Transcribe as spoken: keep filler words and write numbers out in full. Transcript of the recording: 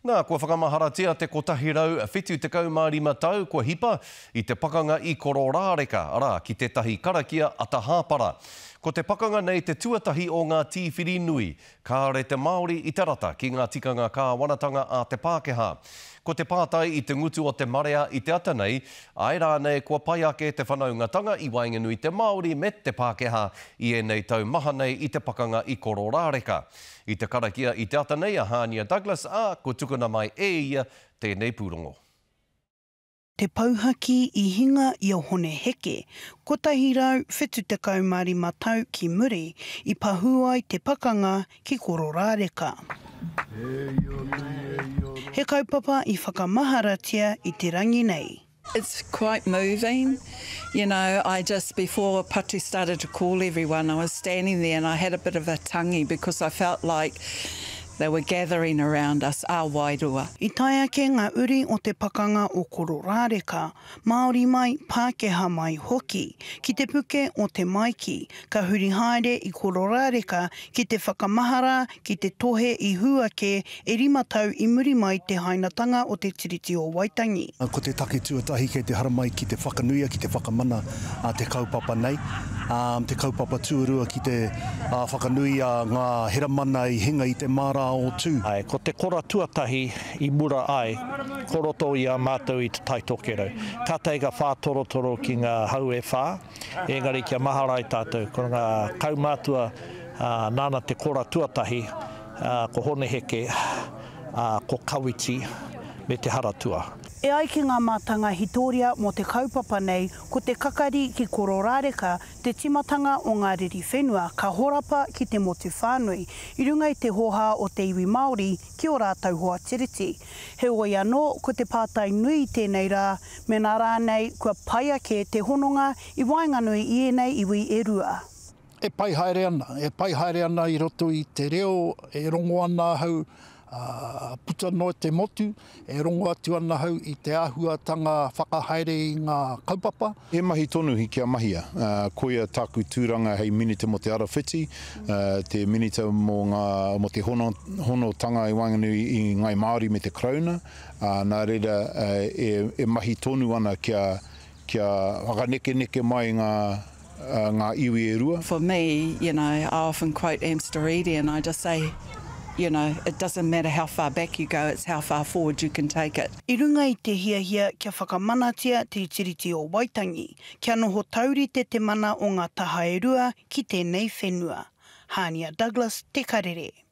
Nā, kua whakamaharatia te kotahi rau whitu te kaumārima tau, kua hipa i te pakanga i Kororāreka, ara, ki te tahi karakia atahāpara. Ko te pakanga nei te tuatahi o ngā tīwhiri nui, Karere te Māori i te rata ki ngā tikanga kāwanatanga a te Pākehā. Ko te pātai i te ngutu o te marea i te ata nei, ai rānei kua pai ake te whanaungatanga i wainganui te Māori me te Pākehā i e nei tau maha nei i te pakanga i Kororāreka. I te karakia i te ata nei a Hānia Douglas, a ko tukuna mai e ia tēnei pūrongo. Te pauhaki i hinga i o hone heke, kotahi rau whitu te kaumārima tau ki muri i pahua i te pakanga ki Kororāreka. He kaupapa i whakamaharatia i te rangi nei. It's quite moving. You know, I just, before Patu started to call everyone, I was standing there and I had a bit of a tangi because I felt like they were gathering around us, our wairua. I tae ake ngā uri o te pakanga o Kororāreka, Māori mai, Pākehā mai hoki, ki te puke o te maiki, ka huri haere i Kororāreka ki te whakamahara, ki te tohe i huake, e rima tau i muri mai te hainatanga o te tiriti o Waitangi. Ko te take tuatahi kei te haramai ki te whakanuia, ki te whakamana a te kaupapa nei. Um, te kaupapa tuarua ki te uh, whakanuia ngā heramana i hinga i te mara o tū. Ai, ko te kora tuatahi i mura ai, koroto i a mātou i te taitokero. Ka teiga whātorotoro ki ngā hau e whā, engari kia mahara i tātou. Ko ngā kaumātua uh, nāna te kora tuatahi, uh, ko hone heke, uh, ko kawiti me te haratua. E ai ki ngā mātanga hitoria mo te kaupapa nei, ko te kakari ki Kororāreka, te timatanga o ngā riri whenua, ka horapa ki te motu whānui, i runga i te hoha o te iwi Māori ki o rātau hoa tiriti. He oi anō, ko te pātai nui i tēnei rā, me nā rānei kua pai ake te hononga i wainganui i enei iwi e rua. E pai haere ana, e pai haere ana i roto i te reo, e rongo ana hau, Uh, puta no te motu, e rongo atu ana hau i te āhuatanga whakahaere i ngā kaupapa. E mahi tonu hi kia mahia. Uh, koia tāku tūranga hei minita mo te arawhiti, uh, te minita mo, ngā, mo te hono, hono tanga i wanganui i ngai Māori me te krauna. Uh, nā reira uh, e, e mahi tonu ana kia, kia whakaneke neke mai ngā uh, ngā iwi e rua. For me, you know, I often quote Amstoridi and I just say, you know, it doesn't matter how far back you go, it's how far forward you can take it. I runga i te hiahia kia whakamanatia te tiriti o Waitangi, kia noho tauri te te mana o ngā taha e rua ki tēnei whenua. Hānia Douglas, te Karere.